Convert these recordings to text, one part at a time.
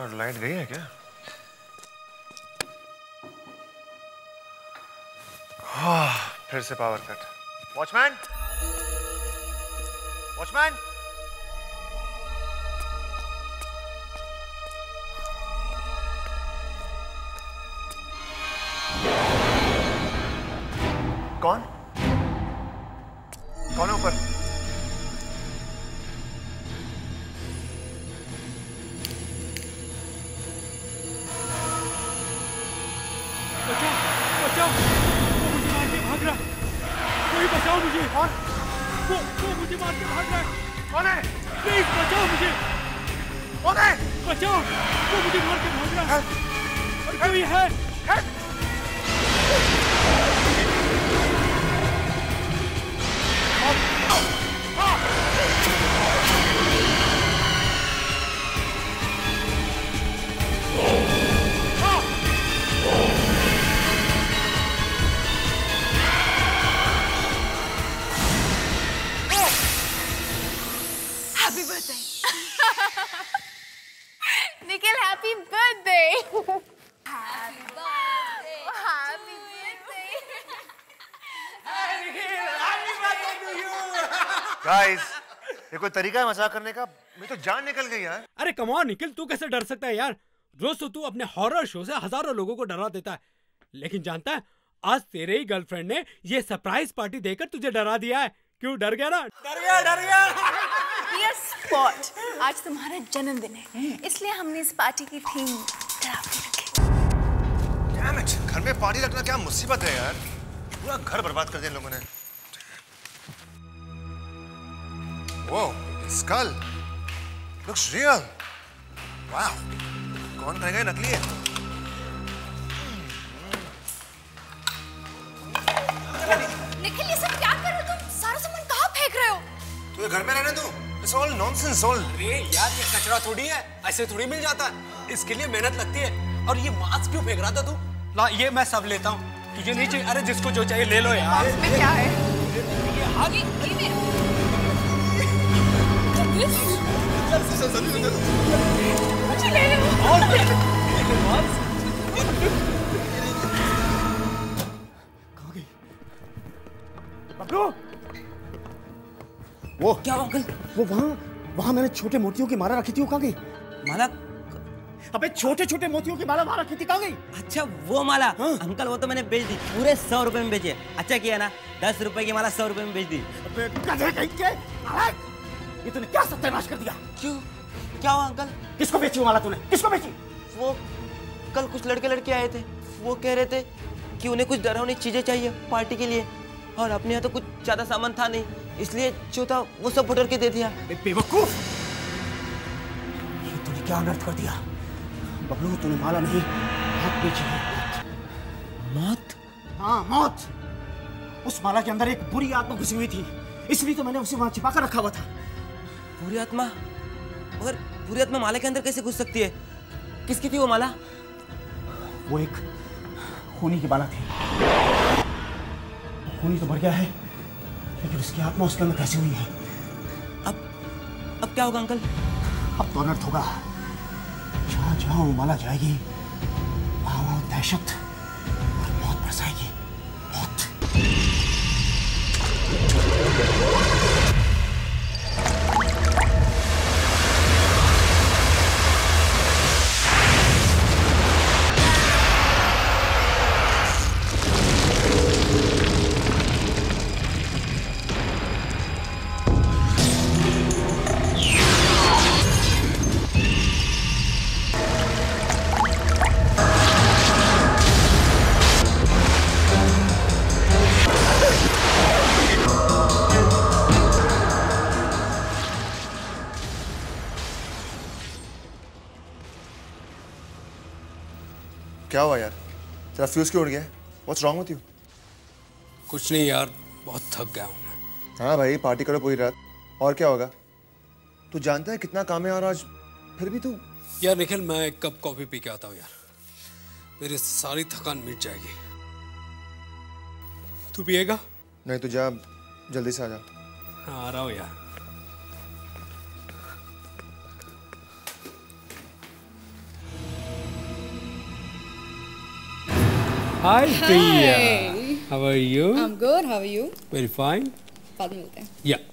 और लाइट गई है क्या? फिर से पावर कट। वॉचमैन, वॉचमैन, कौन कौन है ऊपर? बचाओ, बचाओ, वो मुझे मार के भाग रहा है। कोई बचाओ मुझे। कौन? वो मुझे मार के भाग रहा है। कौन है? प्लीज बचाओ मुझे। कौन है? बचाओ, वो मुझे मार के भाग रहा है। कोई है? Happy birthday. Nikhil, happy birthday. Happy birthday. Happy birthday. Happy birthday to you. Guys, ये कोई तरीका है मजाक करने का? मेरी तो जान निकल गई यार। अरे कम ऑन निखिल, तू कैसे डर सकता है यार? रोज तो तू अपने हॉरर शो से हजारों लोगों को डरा देता है, लेकिन जानता है आज तेरे ही गर्लफ्रेंड ने ये सरप्राइज पार्टी देकर तुझे डरा दिया है। क्यों डर गया ना? डर गया, डर गया। Dear Spot, आज तुम्हारा जन्मदिन है, इसलिए हमने इस पार्टी की थीम डरावनी रखी। Damn it, घर में पार्टी रखना क्या मुसीबत है यार? पूरा घर बर्बाद कर दिया इन लोगों ने। Whoa, skull looks real. Wow, कौन कहेगा ये नकली है? निखिल, ये सब क्या कर रहे हो तुम? सारा सामान कहाँ फेंक रहे हो? तू ये घर में रहने दो। It's all nonsense, all. अरे यार, ये कचरा थोड़ी है, ऐसे थोड़ी मिल जाता है। इसके लिए मेहनत लगती है। और ये मास्क क्यों फेंक रहा था तू? ला, ये मैं सब लेता हूँ। तुझे नहीं चाहिए? अरे जिसको जो चाहिए ले लो यार। इसमें क्या है? मुझे ले लो। बबलू, वो क्या अंकल? वो वहाँ मैंने छोटे मोतियों की माला रखी थी, वो कहाँ गई? माला? अबे छोटे छोटे मोतियों की माला वहाँ रखी थी, कहाँ गई? अच्छा वो माला? हाँ? अंकल वो तो मैंने बेच दी, पूरे 100 रुपए में बेची है। अच्छा किया ना, 10 रुपए की माला 100 रुपए में बेच दी। अबे गधे कहीं के, ये तूने क्या सत्यानाश कर दिया? क्यों, क्या हुआ अंकल? किसको बेची वो माला तूने? किसको बेची? वो कल कुछ लड़के आए थे, वो कह रहे थे कि उन्हें कुछ डरावनी चीजें चाहिए पार्टी के लिए, और अपने यहाँ तो कुछ ज्यादा सामान था नहीं, इसलिए जो था वो सब फुटर के दे दिया। बेवकूफ, ये तूने क्या अनर्थ कर दिया? बबलू, तूने माला नहीं, मौत बेची है। मौत? हाँ, मौत। उस माला के अंदर एक बुरी आत्मा घुसी हुई थी, इसलिए तो मैंने उसे वहां छिपा कर रखा हुआ था। बुरी आत्मा? मगर बुरी आत्मा माला के अंदर कैसे घुस सकती है? किसकी थी वो माला? वो एक खूनी की माला थी। खूनी तो मर गया है, लेकिन उसकी आत्मा उसके अंदर कैसे हुई है? अब क्या होगा अंकल? अब तो अनर्थ होगा। जहां जहां वो माला जाएगी, वहां दहशत और मौत बरसाएगी। मौत। क्या हुआ यार? तेरा फ्यूज क्यों उड़ गया? What's wrong with you? कुछ नहीं यार, बहुत थक गया हूँ मैं। हाँ भाई, पार्टी करो पूरी रात, और क्या होगा? तू जानता है कितना काम है, और आज फिर भी तू। यार निखिल, मैं एक कप कॉफी पी के आता हूँ यार, मेरी सारी थकान मिट जाएगी। तू पिएगा? नहीं, तू जा, जल्दी से आ जा। हाँ, आ रहा हूँ यार। Hi, Priya. How are you? I'm good. How are you? Very fine. बाद में मिलते हैं. Yeah.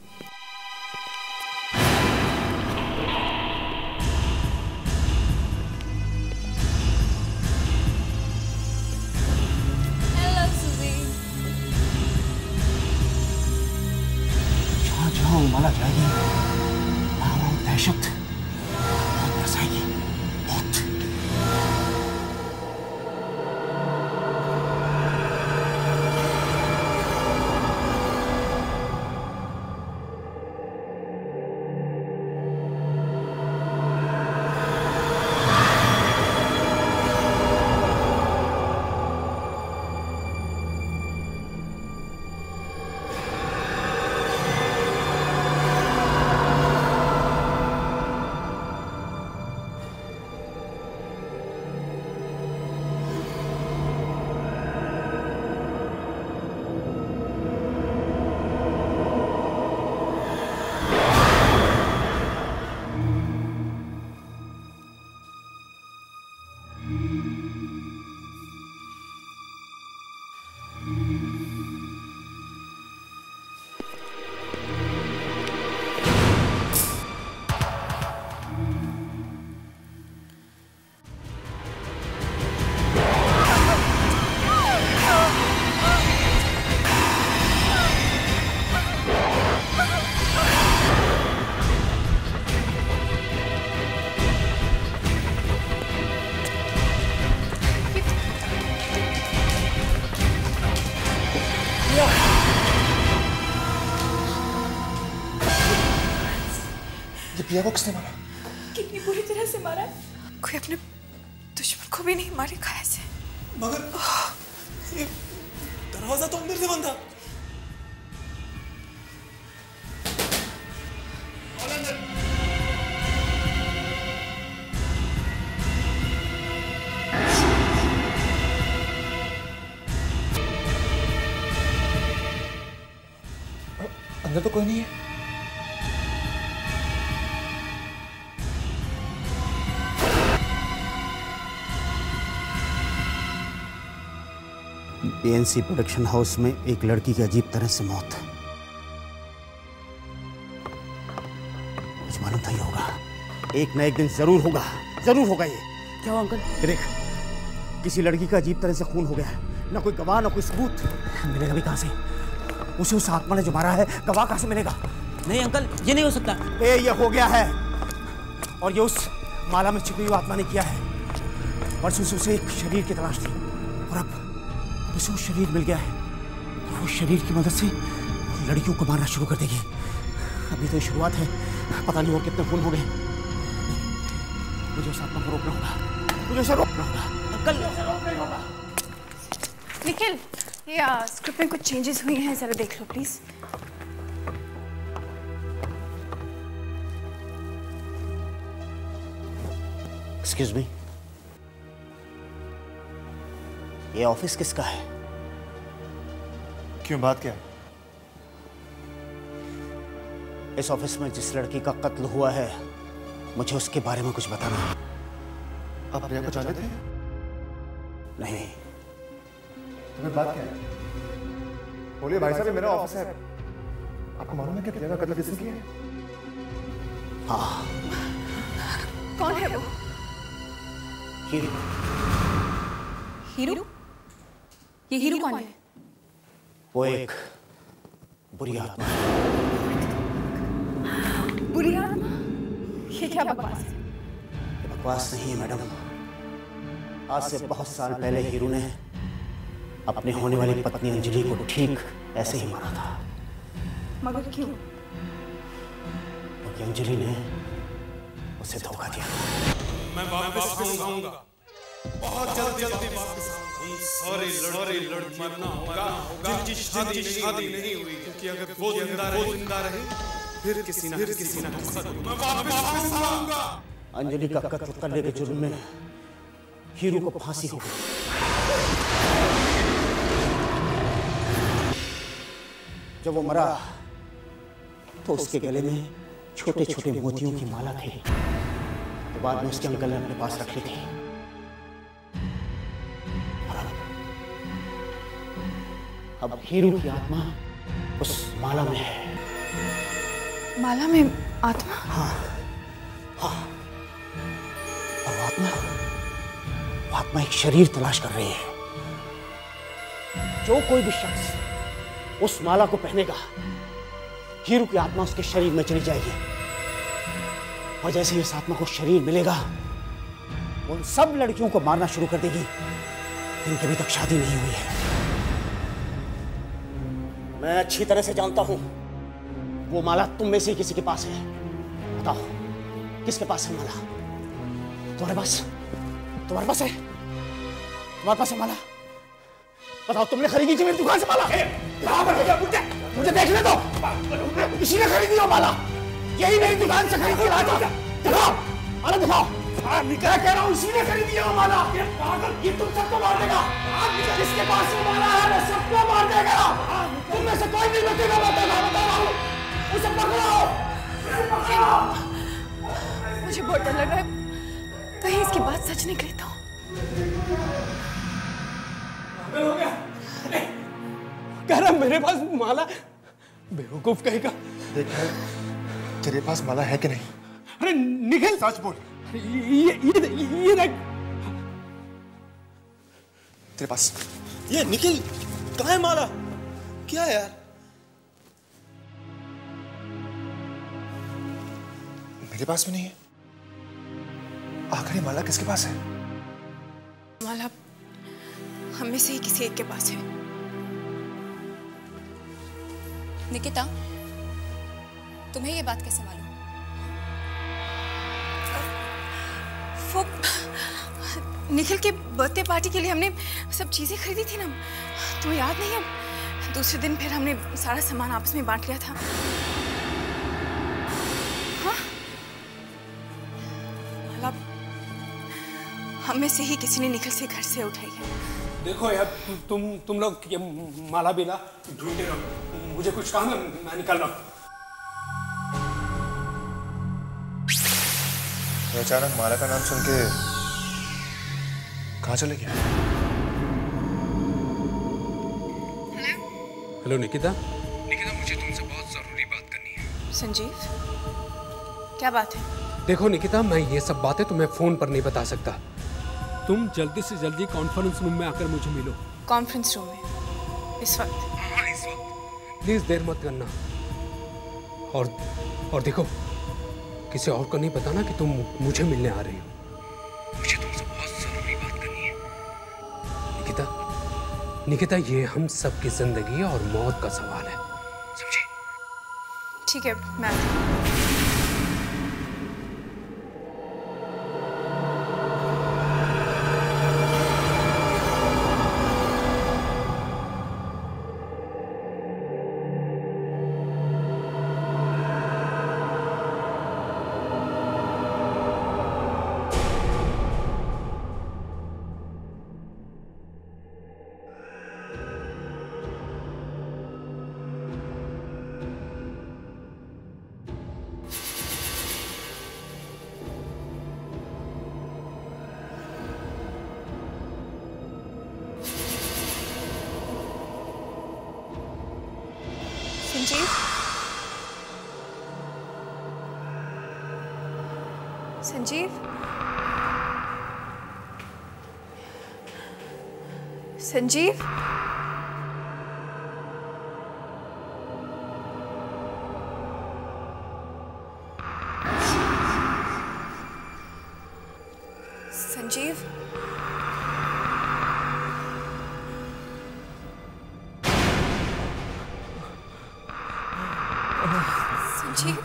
Hello, Suzy. जहाँ जहाँ उमाला जाएगी वहाँ दहशत बहुत बरसाएगी, बहुत. प्रिया को किसने मारा? कितनी बुरी तरह से मारा है? कोई अपने दुश्मन को भी नहीं मारेगा ऐसे. मगर ये दरवाजा तो अंदर से बंद था. अंदर तो कोई नहीं है. PNC प्रोडक्शन हाउस में एक लड़की की अजीब तरह से मौत. मुझे मालूम था ये होगा. एक न एक दिन जरूर होगा, जरूर होगा ये. क्या हुआ अंकल? देख, किसी लड़की का अजीब तरह से खून हो गया है. ना कोई गवाह, ना कोई सबूत. मिलेगा भी कहाँ से? उसे उस आत्मा ने जो मारा है, गवाह कहाँ से मिलेगा? नहीं अंकल, ये नहीं हो सकता. ये हो गया है. और ये उस माला में छिपी हुई आत्मा ने किया है. परसों से उसे एक शरीर की तलाश थी और अब उसे वो शरीर मिल गया है. वो शरीर की मदद से लड़कियों को मारना शुरू कर देगी. अभी तो शुरुआत है, पता नहीं और कितने खून हो गए. मुझे उस आत्मा को रोकना होगा. मुझे उसे रोकना होगा. अंकल, निखिल, ये स्क्रिप्ट में कुछ चेंजेस हुई हैं, जरा देख लो प्लीज. एक्सक्यूज मी, ये ऑफिस किसका है? क्यों, बात क्या है? इस ऑफिस में जिस लड़की का कत्ल हुआ है, मुझे उसके बारे में कुछ बताना है. आप प्रिया को जानते थे? नहीं. तुम्हें बात क्या है? बोलिए भाई साहब, ये मेरा ऑफिस है. आपको मालूम है कि प्रिया का कत्ल किसने किया है? हाँ. कौन है वो? हीरू. हीरू? ये हीरू कौन है? वो एक बुरी आत्मा. बुरी आत्मा? ये क्या बकवास है? बकवास नहीं है मैडम. आज से बहुत साल पहले हीरू ने अपने होने वाली पत्नी अंजलि को ठीक ऐसे ही मारा था. मगर क्यों? क्योंकि अंजलि ने उसे धोखा दिया. मैं वापस आऊंगा, बहुत जल्दी वापस आऊंगा. सारे लड़की मरना होगा जिनकी शादी नहीं हुई, क्योंकि अगर वो जिंदा रहे फिर किसी ना मैं वापस आऊंगा. अंजलि का कत्ल करने के जुर्म में हीरू को फांसी हो गई. जब वो मरा तो उसके गले में छोटे छोटे मोतियों की माला थी. तो बाद में उसके अंकल ने अपने पास रख ली थी. अब हीरू की आत्मा उस माला में है। माला में आत्मा? हाँ हाँ, और वो आत्मा एक शरीर तलाश कर रही है। जो कोई भी शख्स उस माला को पहनेगा, हीरू की आत्मा उसके शरीर में चली जाएगी, और जैसे ही इस आत्मा को शरीर मिलेगा, उन सब लड़कियों को मारना शुरू कर देगी जिनकी अभी तक शादी नहीं हुई है। मैं अच्छी तरह से जानता हूं वो माला तुम में से किसी के पास है। बताओ, किसके पास है माला? तुम्हारे पास है? तुम्हारे पास है माला? बताओ, तुमने खरीदी थी मेरी दुकान से माला? मुझे देखने दो, किसी ने खरीदी हो माला? यही मेरी दुकान से खरीदी लाता। दिखाओ माला, दिखाओ। मैं कह रहा हूँ इसी ने खरीदी है माला। ये तुम सबको मार देगा। जिसके पास वो माला है वो सबको मार देगा। तुम में से कोई नहीं बचेगा, बता रहा हूँ। उसे पकड़ो। मुझे बहुत डर लग रहा है, कहीं इसकी बात सच निकले तो। हो गया। कह रहा मेरे पास माला, बेवकूफ कहेगा। देख तेरे पास माला है कि नहीं? अरे निखिल, सच बोल। ये देख तेरे पास। ये निखिल, कहाँ है माला? क्या यार? मेरे पास भी नहीं है। आखिरी माला किसके पास है? माला हम में से ही किसी एक के पास है। निकिता, तुम्हें ये बात कैसे मालूम? वो निखिल के बर्थडे पार्टी के लिए हमने सब चीजें खरीदी थी ना, तुम्हें याद नहीं है? दूसरे दिन फिर हमने सारा सामान आपस में बांट लिया था। हाँ? माला हम में से ही किसी ने निखिल से घर से उठाई है। देखो यार, तुम लोग ये माला बिना ढूंढते रहो, मुझे कुछ काम है, मैं निकल रहा हूँ। अचानक माला का नाम सुन के कहाँ चले गया? हेलो निकिता, मुझे तुमसे बहुत जरूरी बात करनी है। संजीव, क्या बात है? देखो निकिता, मैं ये सब बातें तुम्हें फोन पर नहीं बता सकता। तुम जल्दी से जल्दी कॉन्फ्रेंस रूम में आकर मुझे मिलो। कॉन्फ्रेंस रूम में? इस वक्त? हाँ, इस वक्त। प्लीज देर मत करना। और देखो, किसी और को नहीं बताना कि तुम मुझे मिलने आ रही हो। मुझे तुमसे बहुत जरूरी बात करनी है। निकिता, ये हम सबकी जिंदगी और मौत का सवाल है, समझी? ठीक है, मैं संजीव, संजीव, संजीव, संजीव,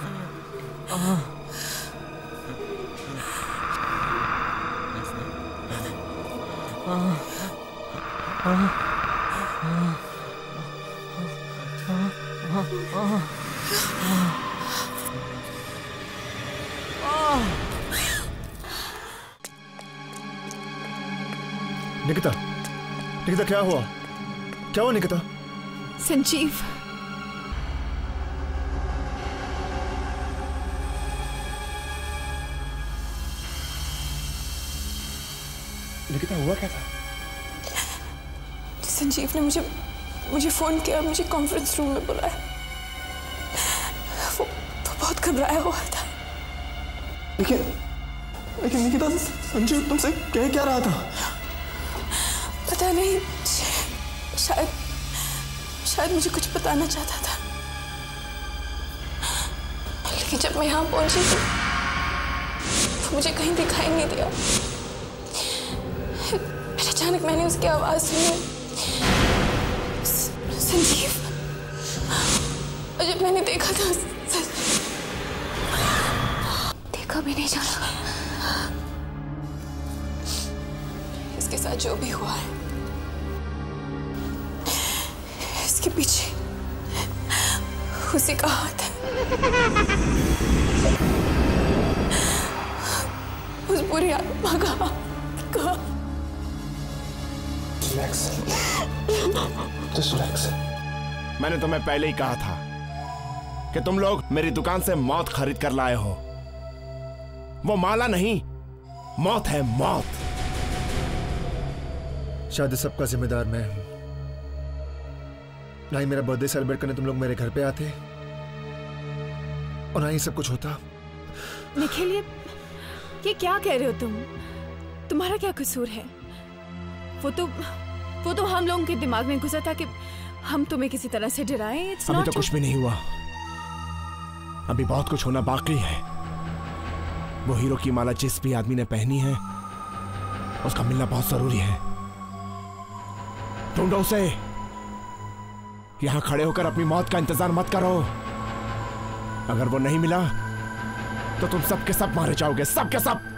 निकिता, निकिता क्या हुआ? क्या हुआ निकिता? संजीव, निकिता हुआ क्या था? संजीव ने मुझे मुझे फोन किया, मुझे कॉन्फ्रेंस रूम में बुलाया। वो बहुत घबराया हुआ था। लेकिन निकिता, संजीव तुमसे कह क्या रहा था? पता नहीं, शायद मुझे कुछ बताना चाहता था, लेकिन जब मैं यहाँ पहुंची तो मुझे कहीं दिखाई नहीं दिया। फिर अचानक मैंने उसकी आवाज सुनी, संजीव। और जब मैंने देखा तो देखा भी नहीं जाना। इसके साथ जो भी हुआ है, इसके पीछे उसी का हाथ है। उस बुरी आत्मा का। रिलैक्स। मैंने तुम्हें पहले ही कहा था कि तुम लोग मेरी दुकान से मौत खरीद कर लाए हो। वो माला नहीं, मौत है, मौत। शायद इस सबका जिम्मेदार मैं हूं। ना ही मेरा बर्थडे सेलिब्रेट करने तुम लोग मेरे घर पे आते और ना ही सब कुछ होता। निखिल, ये क्या कह रहे हो तुम? तुम्हारा क्या कसूर है? वो तो हम लोगों के दिमाग में घुसा था कि हम तुम्हें किसी तरह से डराएं। अभी तो कुछ भी नहीं हुआ, अभी बहुत कुछ होना बाकी है। वो हीरो की माला जिस भी आदमी ने पहनी है, उसका मिलना बहुत जरूरी है। ढूंढो उसे। यहां खड़े होकर अपनी मौत का इंतजार मत करो। अगर वो नहीं मिला तो तुम सब के सब मारे जाओगे, सब के सब।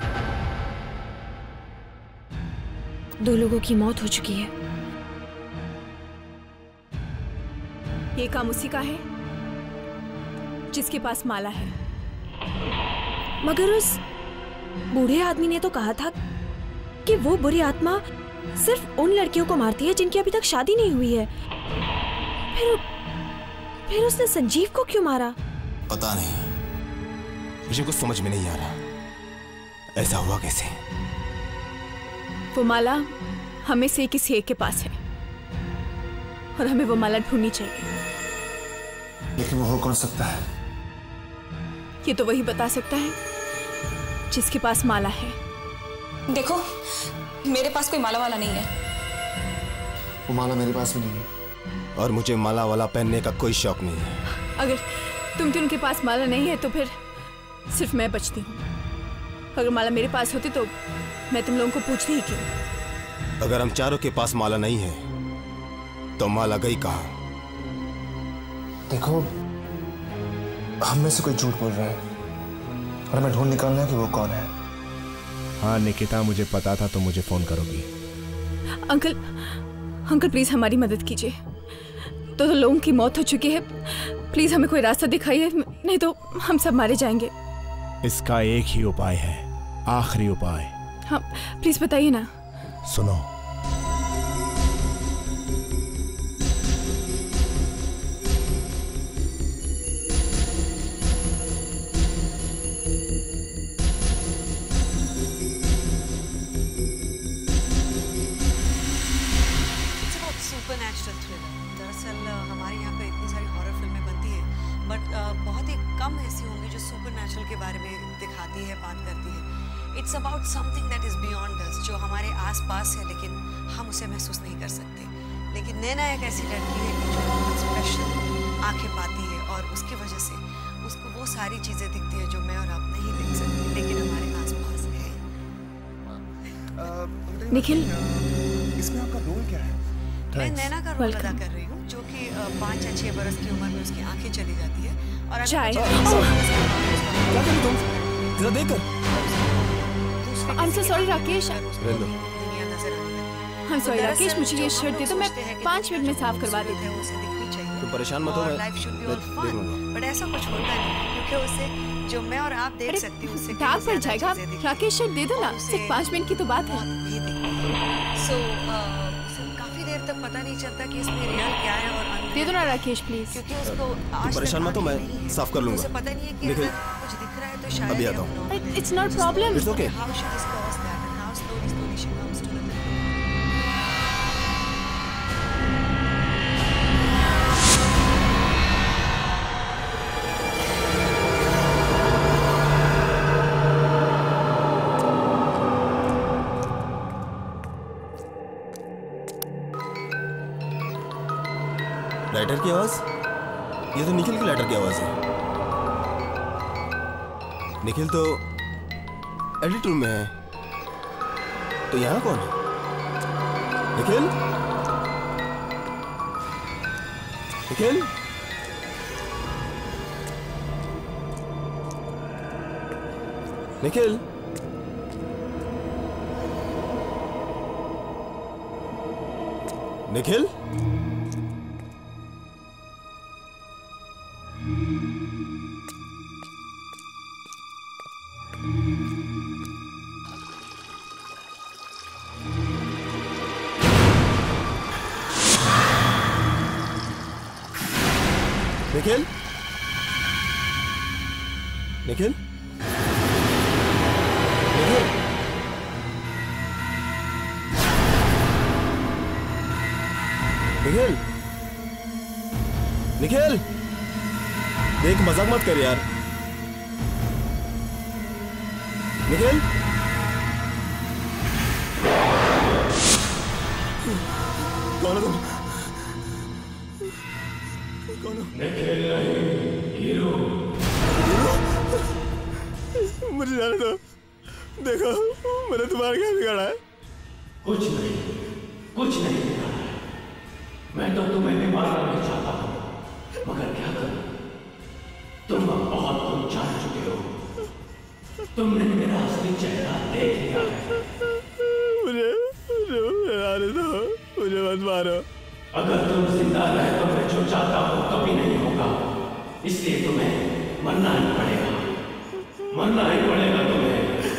2 लोगों की मौत हो चुकी है। ये काम उसी का है जिसके पास माला है। मगर उस बूढ़े आदमी ने तो कहा था कि वो बुरी आत्मा सिर्फ उन लड़कियों को मारती है जिनकी अभी तक शादी नहीं हुई है। फिर उसने संजीव को क्यों मारा? पता नहीं, मुझे कुछ समझ में नहीं आ रहा। ऐसा हुआ कैसे? वो माला हमें से किसी एक के पास है और हमें वो माला ढूंढनी चाहिए। लेकिन वो हो कौन सकता है? ये तो वही बता सकता है जिसके पास माला है। देखो, मेरे पास कोई माला वाला नहीं है। वो माला मेरे पास भी नहीं है। और मुझे माला वाला पहनने का कोई शौक नहीं है। अगर तुम उनके पास माला नहीं है तो फिर सिर्फ मैं बचती हूँ। अगर माला मेरे पास होती तो मैं तुम लोगों को पूछती ही क्यों? अगर हम चारों के पास माला नहीं है तो माला गई कहाँ? देखो, हम में से कोई झूठ बोल रहा है और हमें ढूंढ निकालना है कि वो कौन है। हाँ निकिता, मुझे पता था तुम मुझे फोन करोगी। अंकल प्लीज हमारी मदद कीजिए। तो लोगों की मौत हो चुकी है, प्लीज हमें कोई रास्ता दिखाइए, नहीं तो हम सब मारे जाएंगे। इसका एक ही उपाय है, आखिरी उपाय। हाँ प्लीज बताइए ना। सुनो, सुपरनैचुरल थ्रिलर। दरअसल हमारे यहाँ पे इतनी सारी हॉरर फिल्में बनती हैं, बट बहुत ही कम ऐसी होंगी जो सुपरनैचुरल के बारे में दिखाती है, बात करती है। It's about something that is beyond us, जो हमारे आसपास है लेकिन हम उसे महसूस नहीं कर सकते। लेकिन नैना एक ऐसी लड़की है कि जो बहुत स्पेशल आंखें पाती है और उसकी वजह से उसको वो सारी चीज़ें दिखती है जो मैं और आप नहीं देख सकते, लेकिन हमारे आसपास है। निखिल, इसमें आपका रोल क्या है? मैं नैना का रोल अदा कर रही हूँ, जो कि 5 या 6 बरस की उम्र में उसकी आंखें चली जाती है और चाय। क्या करी तुम? जरा देखकर। I'm so sorry Rakesh. दुनिया नजर आने लगती है। I'm sorry राकेश, मुझे ये शर्ट दे दो, मैं 5 मिनट में साफ करवा देती हूँ। उसे दिखनी चाहिए। तुम परेशान मत हो, मैं लाइफ शुड बी ऑल देख फन, लूंगा। बट ऐसा कुछ होता नहीं, क्योंकि उसे जो मैं और आप देख सकती हूँ उससे दाग पड़ जाएगा। राकेश शर्ट दे दो ना, सिर्फ 5 मिनट की तो बात है। सो काफी देर तक पता नहीं चलता कि इसमें रियल क्या है और दे दो ना राकेश प्लीज। क्योंकि उसको आज परेशान मत हो, मैं साफ कर लूंगा। उसे पता नहीं है कि अगर कुछ दिख रहा है तो शायद अभी आता हूँ। It's not problem. It's okay. How she just caused that and how slowly she comes to the lighter की आवाज? ये तो निखिल की लाइटर की आवाज है। निखिल तो एडिट रूम में है, तो यहाँ कौन है? निखिल? निखिल? निखिल? निखिल? निखिल? निखिल? निखिल? निखिल? देख, मजाक मत कर यार। निखिल? कौन हो तुम? कौन हो? निखिल नहीं, हीरो। मुझे जाने दो। देखो, मैंने तुम्हारा क्या बिगाड़ा है? कुछ नहीं बिगाड़ा है। मैं तो तुम्हें भी मारना नहीं चाहता हूँ, मगर क्या करूं? तुम अब बहुत कुछ जान चुके हो। तुमने मेरा असली चेहरा देख लिया है। मुझे आने दो, मुझे मत मारो। अगर तुम जिंदा रहे तो मैं जो चाहता हूँ कभी नहीं होगा, इसलिए तुम्हें मरना ही पड़ेगा तुम्हें।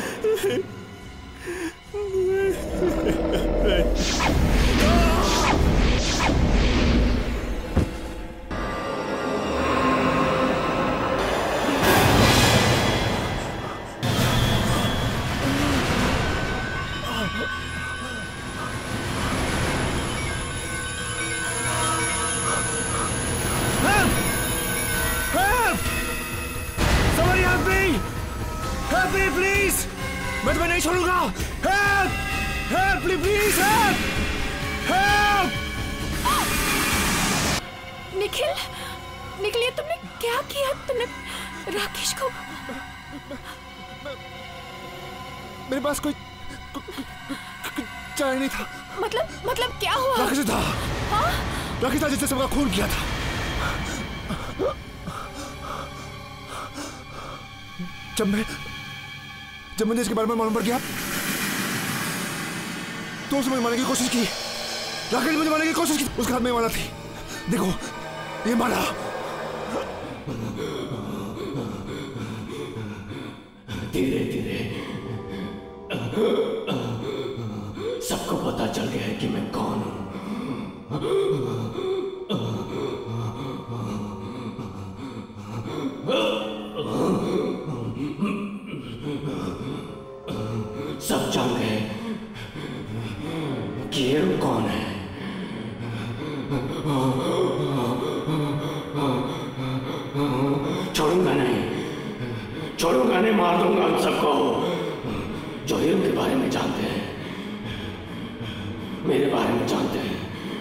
मैं तुम्हें नहीं छोड़ूंगा। Help! Help! Please help! Help! Nikhil, Nikhil, ये तुमने क्या किया? तुमने राकेश को? मेरे पास कोई चाय नहीं था। मतलब क्या हुआ? राकेश था। हाँ? राकेश था जिसने सबका खून किया था। जब मैंने इसके बारे में मालूम पड़ गया तो उसने मुझे मारने की कोशिश की। राकेश मुझे मारने की कोशिश की। उसके हाथ में माला थी। देखो, ये माला। धीरे धीरे सबको पता चल गया है कि मैं कौन हूं। सब जान गए कि ये कौन है। छोड़ूंगा नहीं, मार दूंगा उन सबको जो हीरो के बारे में जानते हैं, मेरे बारे में जानते हैं।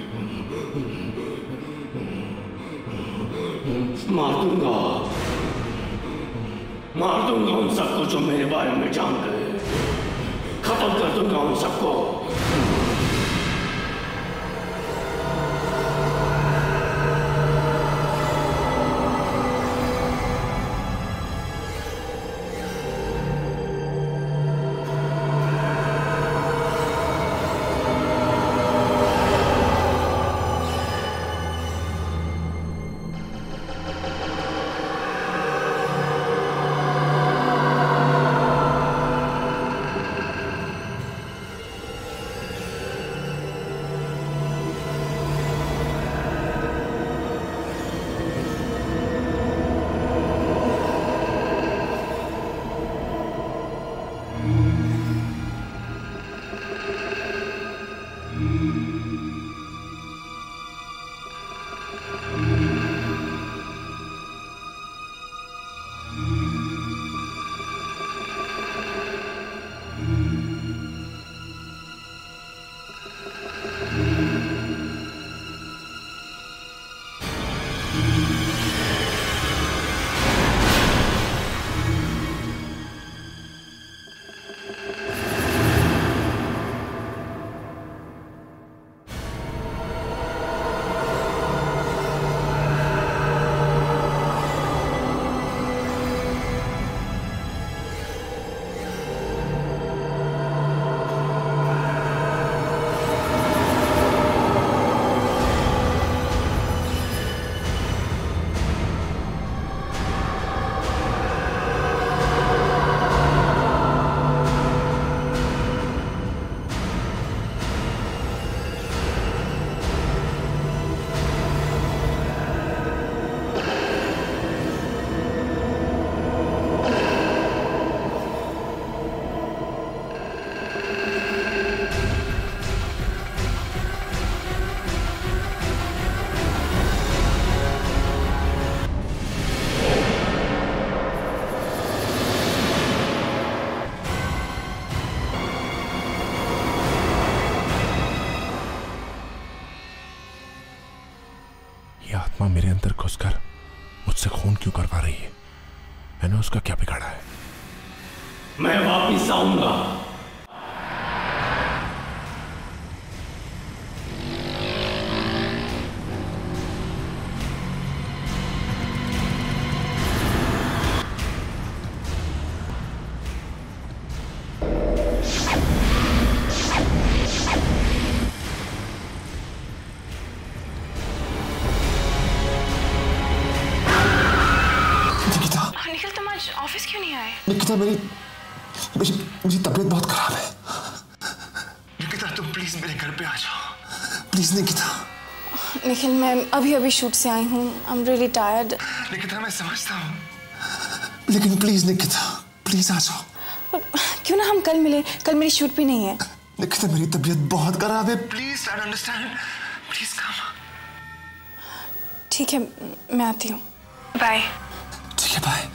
मार दूंगा उन सबको जो मेरे बारे में जानते हैं। खत्म कर दूंगा उन सबको। आत्मा मेरे अंदर घुसकर मुझसे खून क्यों करवा रही है? मैंने उसका क्या बिगाड़ा है? मैं वापिस आऊंगा। ऑफिस क्यों नहीं आए? निकिता मेरी तबीयत बहुत खराब है। निकिता तुम प्लीज मेरे घर पे आ जाओ, प्लीज निकिता। निखिल मैं अभी शूट से आई हूँ। I am really tired. Nikita मैं समझता हूँ, लेकिन प्लीज निकिता प्लीज आ जाओ। क्यों ना हम कल मिले, कल मेरी शूट भी नहीं है। निकिता मेरी तबीयत बहुत खराब है, please try to understand, please come. ठीक है मैं आती हूँ, बाय। ठीक है बाय।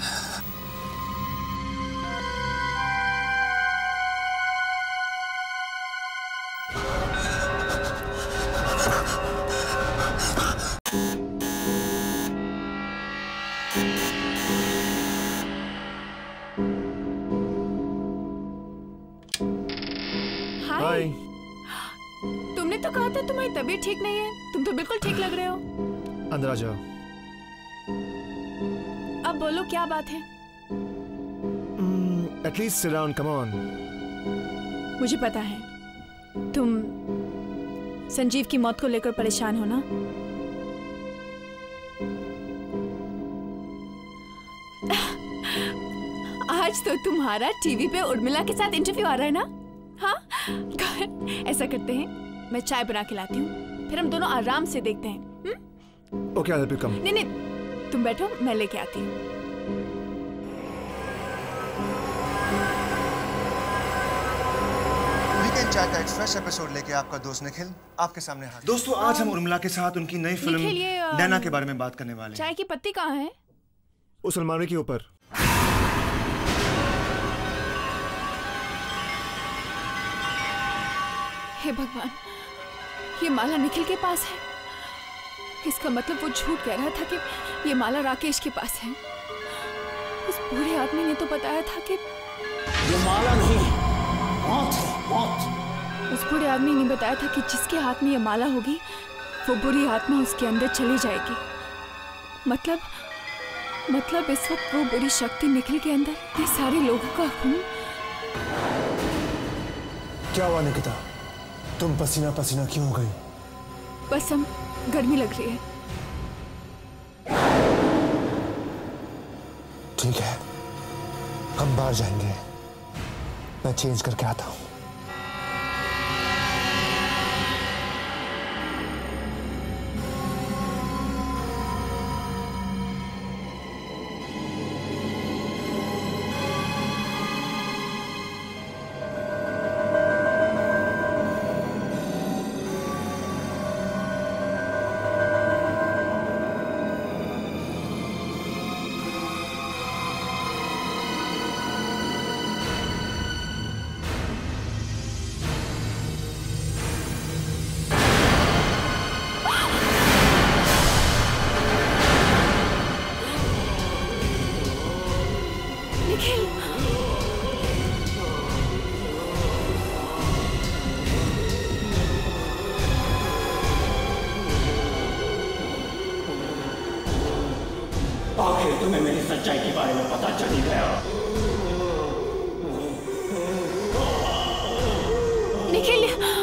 हाय। तुमने तो कहा था तुम्हारी तबीयत ठीक नहीं है, तुम तो बिल्कुल ठीक लग रहे हो। अंदर आ जाओ। अब बोलो क्या बात है? At least sit down, come on. मुझे पता है तुम संजीव की मौत को लेकर परेशान हो ना। आज तो तुम्हारा टीवी पे उर्मिला के साथ इंटरव्यू आ रहा है ना? हाँ ऐसा करते हैं, मैं चाय बना के लाती हूँ, फिर हम दोनों आराम से देखते हैं। Okay, I'll help you come. नहीं तुम बैठो, मैं लेके आती हूँ। वीकेंड चाय का एक फ्रेश एपिसोड लेके आपका दोस्त निखिल आपके सामने हाजिर। दोस्तों आज हम उर्मिला के साथ उनकी नई फिल्म नैना के बारे में बात करने वाले हैं। चाय की पत्ती कहाँ है? उस अलमारी के ऊपर। हे भगवान, ये माला निखिल के पास है। इसका मतलब वो झूठ कह रहा था कि ये माला राकेश के पास है। उस बूढ़े आदमी ने तो बताया था कि ये माला नहीं, मौत है, मौत। उस बूढ़े आदमी ने बताया था कि जिसके हाथ में ये माला होगी वो बुरी आत्मा उसके अंदर चली जाएगी। मतलब इस वक्त वो बुरी शक्ति निखिल के अंदर ये सारे लोगों का खून। क्या हुआ निकिता, तुम पसीना पसीना क्यों हो गई? बस हम गर्मी लग रही है। ठीक है हम बाहर जाएंगे, मैं चेंज करके आता हूँ। आखिर तुम्हें मेरी सच्चाई के बारे में पता चल ही गया। निखिल,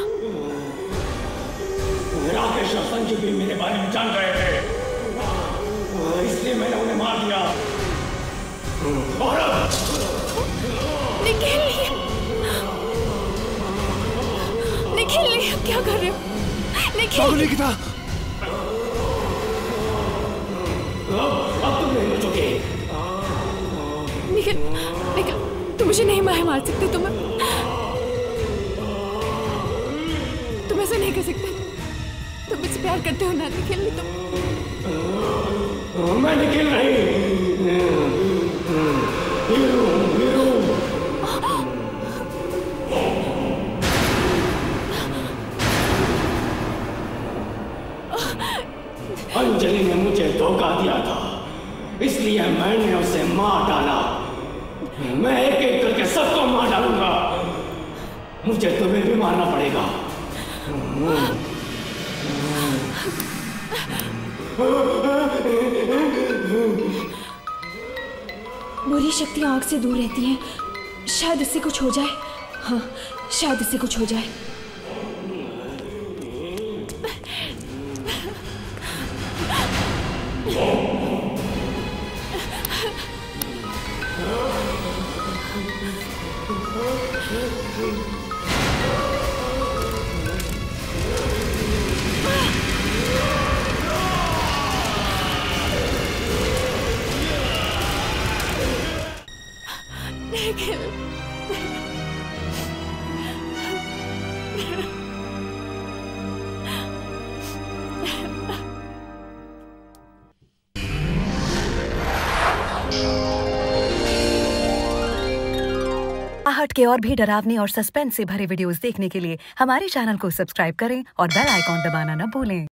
राकेश और संजीव भी मेरे बारे में जान रहे थे, इसलिए मैंने उन्हें मार दिया। निखिल क्या कर रहे हो? निकिता अब तुम नहीं बचोगे। निखिल तुम मुझे नहीं मार सकते। तुम ऐसा नहीं कर सकते। तुम मुझसे प्यार करते हो ना निखिल? मैं निखिल नहीं, अंजलि ने मुझे धोखा दिया था, इसलिए मैंने उसे मार डाला। मैं एक एक करके सबको मार डालूंगा। मुझे तुम्हें भी मारना पड़ेगा। बुरी शक्तियां आग से दूर रहती हैं। शायद इससे कुछ हो जाए। हाँ, शायद इससे कुछ हो जाए। आहट के और भी डरावनी और सस्पेंस से भरे वीडियोस देखने के लिए हमारे चैनल को सब्सक्राइब करें और बेल आइकॉन दबाना न भूलें।